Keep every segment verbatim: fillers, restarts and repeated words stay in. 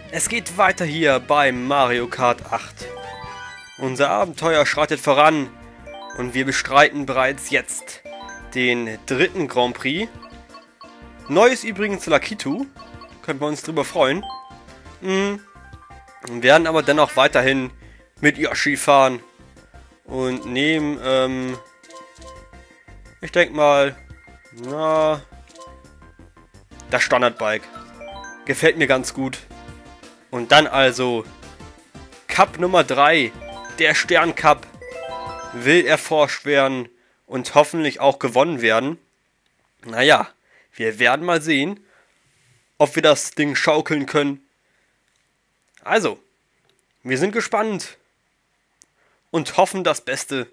Es geht weiter hier bei Mario Kart acht. Unser Abenteuer schreitet voran und wir bestreiten bereits jetzt den dritten Grand Prix. Neu ist übrigens Lakitu, können wir uns drüber freuen. Mhm. Wir werden aber dennoch weiterhin mit Yoshi fahren und nehmen, ähm, ich denke mal, na, das Standardbike. Gefällt mir ganz gut. Und dann also Cup Nummer drei, der Stern Cup, will erforscht werden und hoffentlich auch gewonnen werden. Naja, wir werden mal sehen, ob wir das Ding schaukeln können. Also, wir sind gespannt und hoffen das Beste.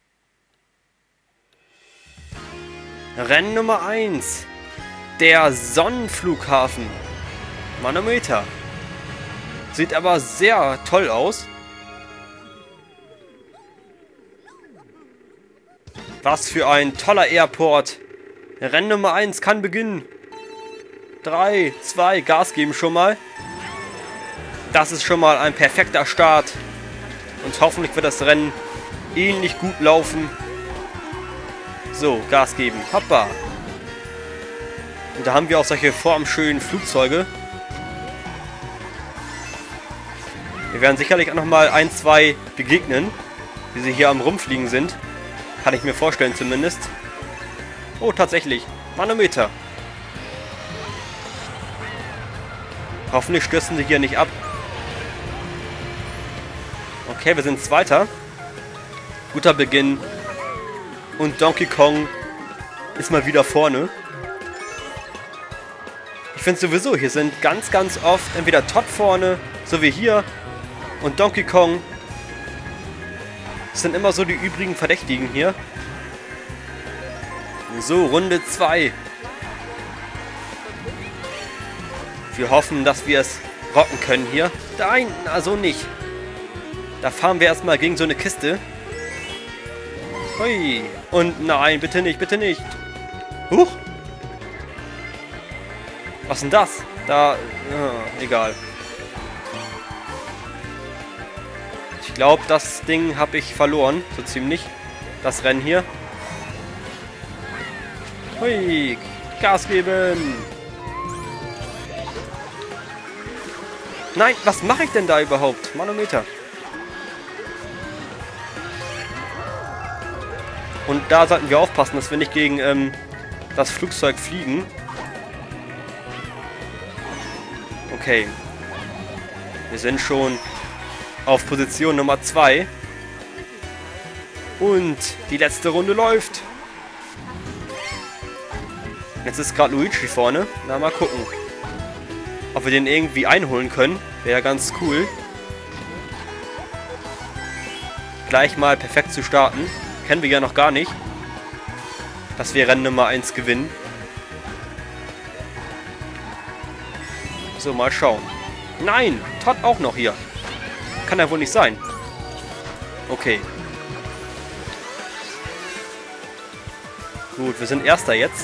Rennen Nummer eins, der Sonnenflughafen. Manometer. Sieht aber sehr toll aus. Was für ein toller Airport. Rennen Nummer eins kann beginnen. drei, zwei, Gas geben schon mal. Das ist schon mal ein perfekter Start. Und hoffentlich wird das Rennen ähnlich gut laufen. So, Gas geben. Hoppa. Und da haben wir auch solche formschönen Flugzeuge. Wir werden sicherlich auch nochmal ein, zwei begegnen, wie sie hier am Rumfliegen sind. Kann ich mir vorstellen zumindest. Oh, tatsächlich. Manometer. Hoffentlich stürzen sie hier nicht ab. Okay, wir sind Zweiter. Guter Beginn. Und Donkey Kong ist mal wieder vorne. Ich finde sowieso, hier sind ganz, ganz oft entweder Todd vorne, so wie hier, und Donkey Kong. Das sind immer so die übrigen Verdächtigen hier. So, Runde zwei. Wir hoffen, dass wir es rocken können hier. Nein, also nicht. Da fahren wir erstmal gegen so eine Kiste. Hui. Und nein, bitte nicht, bitte nicht. Huch. Was ist denn das? Da, ja, egal. Ich glaube, das Ding habe ich verloren, so ziemlich. Das Rennen hier. Hui, Gas geben. Nein, was mache ich denn da überhaupt? Manometer. Und da sollten wir aufpassen, dass wir nicht gegen ähm, das Flugzeug fliegen. Okay. Wir sind schon auf Position Nummer zwei. Und die letzte Runde läuft. Jetzt ist gerade Luigi vorne. Na, mal gucken. Ob wir den irgendwie einholen können. Wäre ganz cool. Gleich mal perfekt zu starten. Kennen wir ja noch gar nicht. Dass wir Rennen Nummer eins gewinnen. So, mal schauen. Nein, Todd auch noch hier. Kann ja wohl nicht sein. Okay. Gut, wir sind Erster jetzt.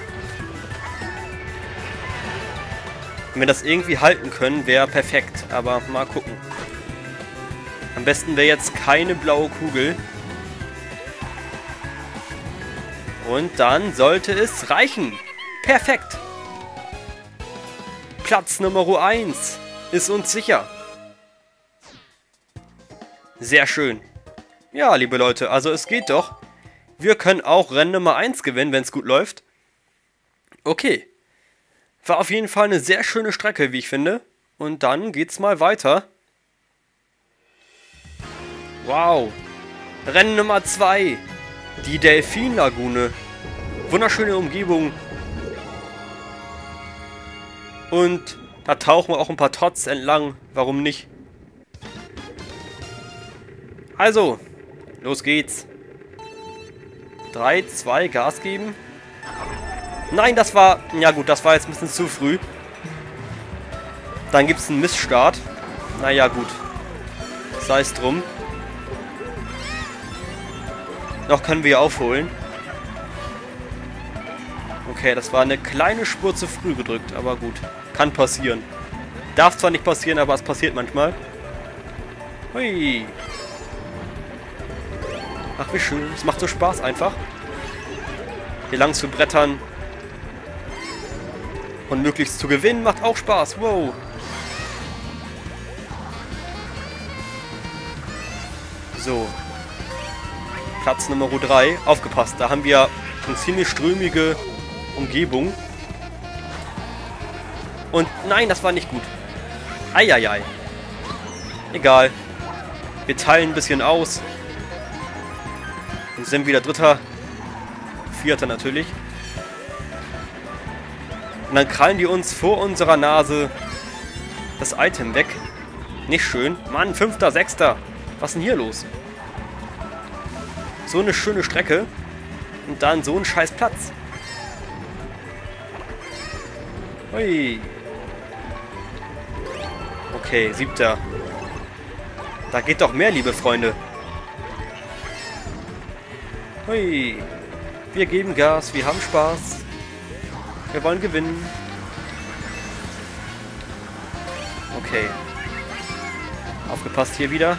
Wenn wir das irgendwie halten können, wäre perfekt. Aber mal gucken. Am besten wäre jetzt keine blaue Kugel. Und dann sollte es reichen. Perfekt. Platz Nummer eins ist uns sicher. Sehr schön. Ja, liebe Leute, also es geht doch. Wir können auch Rennen Nummer eins gewinnen, wenn es gut läuft. Okay. War auf jeden Fall eine sehr schöne Strecke, wie ich finde. Und dann geht's mal weiter. Wow. Rennen Nummer zwei. Die Delfinlagune. Wunderschöne Umgebung. Und da tauchen auch ein paar Tots entlang. Warum nicht? Also, los geht's. drei, zwei, Gas geben. Nein, das war... Ja gut, das war jetzt ein bisschen zu früh. Dann gibt es einen Missstart. Naja, gut. Sei es drum. Noch können wir aufholen. Okay, das war eine kleine Spur zu früh gedrückt, aber gut. Kann passieren. Darf zwar nicht passieren, aber es passiert manchmal. Hui. Ach, wie schön. Es macht so Spaß einfach. Hier lang zu brettern. Und möglichst zu gewinnen macht auch Spaß. Wow. So. Platz Nummer drei. Aufgepasst, da haben wir eine ziemlich strömige Umgebung. Und nein, das war nicht gut. Eieiei. Egal. Wir teilen ein bisschen aus. Und sind wieder Dritter. Vierter natürlich. Und dann krallen die uns vor unserer Nase das Item weg. Nicht schön. Mann, Fünfter, Sechster. Was ist denn hier los? So eine schöne Strecke. Und dann so ein scheiß Platz. Hui. Okay, Siebter. Da geht doch mehr, liebe Freunde. Hui. Wir geben Gas, wir haben Spaß. Wir wollen gewinnen. Okay. Aufgepasst hier wieder.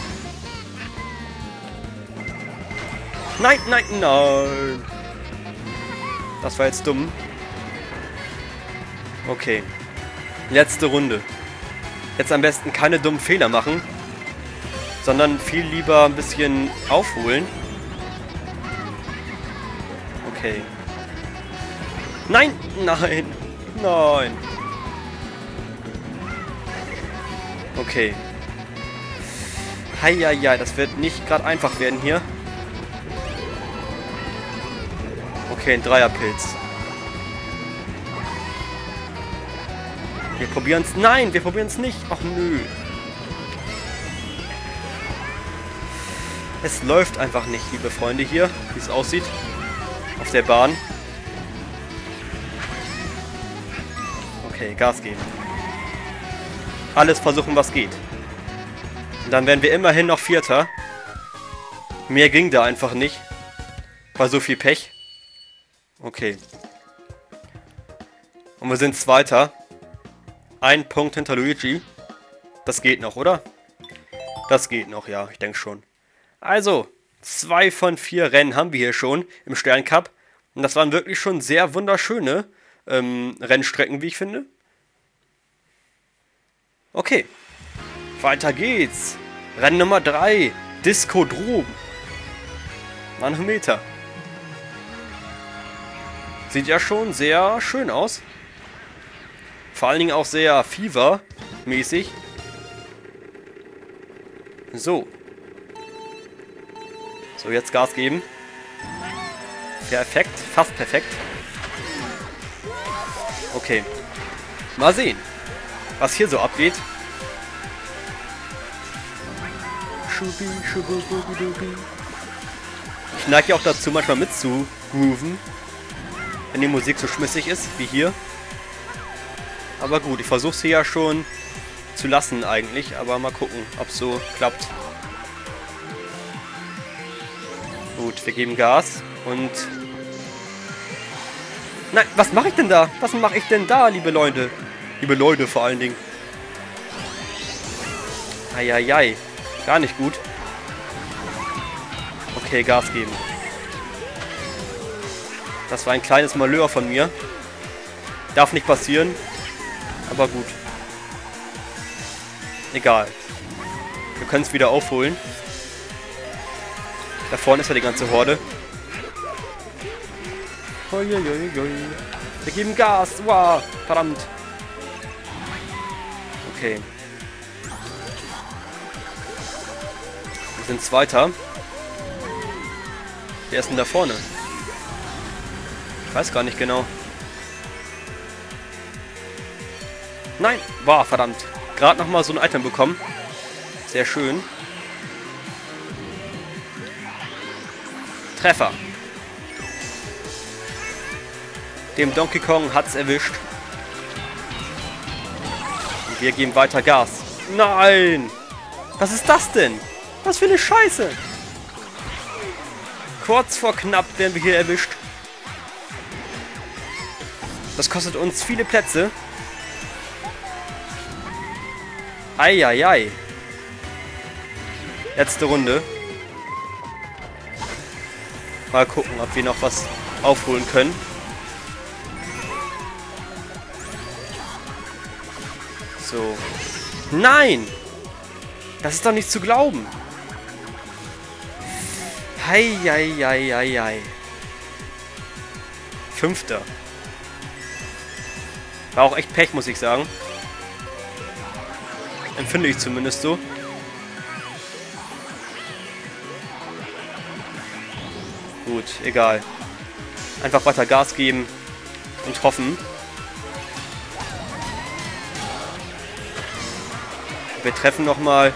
Nein, nein, nein. Das war jetzt dumm. Okay. Letzte Runde. Jetzt am besten keine dummen Fehler machen, sondern viel lieber ein bisschen aufholen. Okay. Nein, nein, nein. Okay. Heieiei, das wird nicht gerade einfach werden hier. Okay, ein Dreierpilz. Wir probieren es. Nein, wir probieren es nicht. Ach nö. Es läuft einfach nicht, liebe Freunde, hier, wie es aussieht. Auf der Bahn. Okay, Gas geben. Alles versuchen, was geht. Und dann werden wir immerhin noch Vierter. Mehr ging da einfach nicht. War so viel Pech. Okay. Und wir sind Zweiter. Ein Punkt hinter Luigi. Das geht noch, oder? Das geht noch, ja, ich denke schon. Also, zwei von vier Rennen haben wir hier schon im Sterncup. Und das waren wirklich schon sehr wunderschöne ähm, Rennstrecken, wie ich finde. Okay. Weiter geht's. Rennen Nummer drei. Diskodrom. Manometer. Sieht ja schon sehr schön aus. Vor allen Dingen auch sehr Fever-mäßig. So. So, jetzt Gas geben. Perfekt. Fast perfekt. Okay. Mal sehen, was hier so abgeht. Ich neige ja auch dazu, manchmal mitzugrooven, wenn die Musik so schmissig ist, wie hier. Aber gut, ich versuche es hier ja schon zu lassen eigentlich, aber mal gucken, ob es so klappt. Gut, wir geben Gas und... Nein, was mache ich denn da? Was mache ich denn da, liebe Leute? Liebe Leute vor allen Dingen. Eieiei, gar nicht gut. Okay, Gas geben. Das war ein kleines Malheur von mir. Darf nicht passieren. Aber gut. Egal. Wir können es wieder aufholen. Da vorne ist ja die ganze Horde. Wir geben Gas. Wow, verdammt. Okay. Wir sind Zweiter. Wer ist denn da vorne? Ich weiß gar nicht genau. Nein! Wow, verdammt. Gerade nochmal so ein Item bekommen. Sehr schön. Treffer. Dem Donkey Kong hat's erwischt. Und wir geben weiter Gas. Nein! Was ist das denn? Was für eine Scheiße! Kurz vor knapp werden wir hier erwischt. Das kostet uns viele Plätze. Eieiei. Letzte Runde. Mal gucken, ob wir noch was aufholen können. So. Nein! Das ist doch nicht zu glauben. Hei, hei, hei, hei, hei. Fünfter. War auch echt Pech, muss ich sagen. Empfinde ich zumindest so. Gut, egal. Einfach weiter Gas geben und hoffen. Wir treffen nochmal.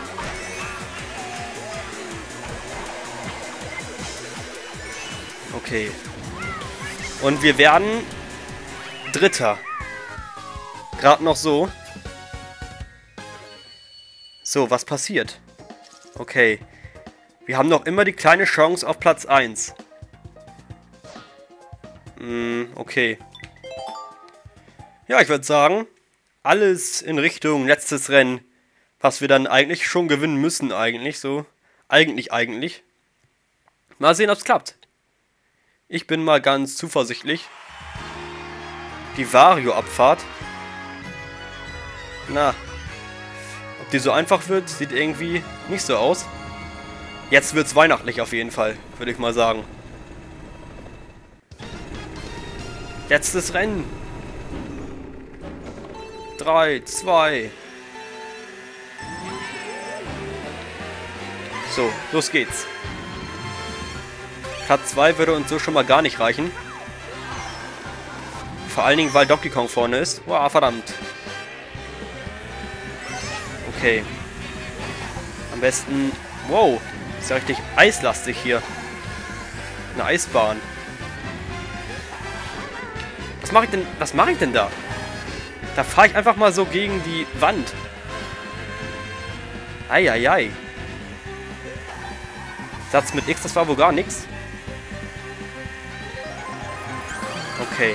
Okay. Und wir werden Dritter. Gerade noch so. So, was passiert? Okay. Wir haben noch immer die kleine Chance auf Platz eins. Hm, okay. Ja, ich würde sagen, alles in Richtung letztes Rennen, was wir dann eigentlich schon gewinnen müssen, eigentlich so. Eigentlich, eigentlich. Mal sehen, ob es klappt. Ich bin mal ganz zuversichtlich. Die Wario-Abfahrt. Na. Ob die so einfach wird, sieht irgendwie nicht so aus. Jetzt wird es weihnachtlich auf jeden Fall, würde ich mal sagen. Letztes Rennen. drei, zwei. So, los geht's. Platz zwei würde uns so schon mal gar nicht reichen. Vor allen Dingen, weil Donkey Kong vorne ist. Wow, verdammt. Okay. Am besten... Wow, ist ja richtig eislastig hier. Eine Eisbahn. Was mache ich denn, was mache ich denn da? Da fahre ich einfach mal so gegen die Wand. Eieiei. Satz mit X, das war wohl gar nichts. Okay.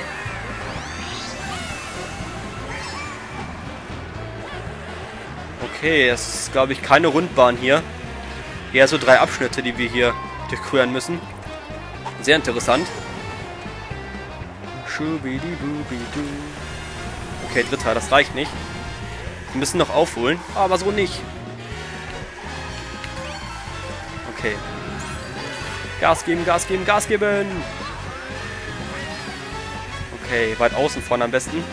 Okay, es ist, glaube ich, keine Rundbahn hier. Eher so drei Abschnitte, die wir hier durchqueren müssen. Sehr interessant. Okay, dritter, das reicht nicht. Wir müssen noch aufholen, aber so nicht. Okay. Gas geben, Gas geben, Gas geben! Okay, weit außen vorne am besten.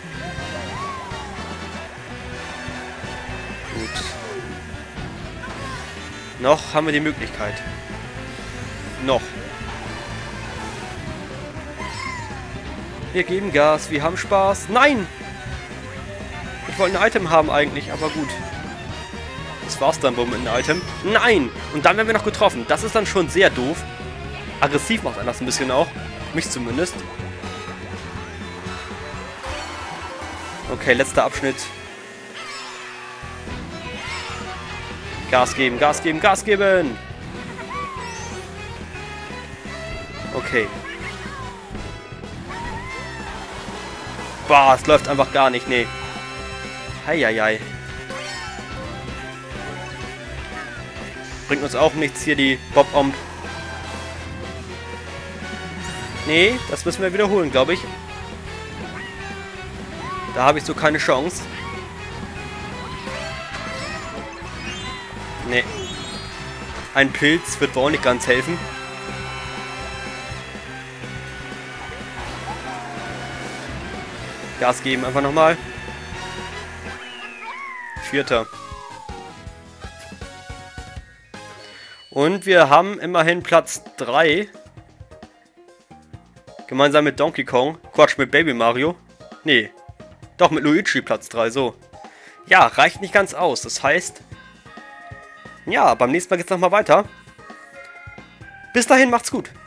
Gut. Noch haben wir die Möglichkeit. Noch. Wir geben Gas, wir haben Spaß. Nein! Ich wollte ein Item haben eigentlich, aber gut. Das war's dann wohl mit einem Item. Nein! Und dann werden wir noch getroffen. Das ist dann schon sehr doof. Aggressiv macht einer das ein bisschen auch. Mich zumindest. Okay, letzter Abschnitt. Gas geben, Gas geben, Gas geben! Okay. Boah, es läuft einfach gar nicht, nee. Heieiei. Bringt uns auch nichts hier, die Bob-Omb. Nee, das müssen wir wiederholen, glaube ich. Da habe ich so keine Chance. Nee. Ein Pilz wird wohl auch nicht ganz helfen. Gas geben, einfach nochmal. Vierter. Und wir haben immerhin Platz drei. Gemeinsam mit Donkey Kong. Quatsch, mit Baby Mario. Nee. Doch, mit Luigi Platz drei, so. Ja, reicht nicht ganz aus. Das heißt... Ja, beim nächsten Mal geht's nochmal weiter. Bis dahin, macht's gut.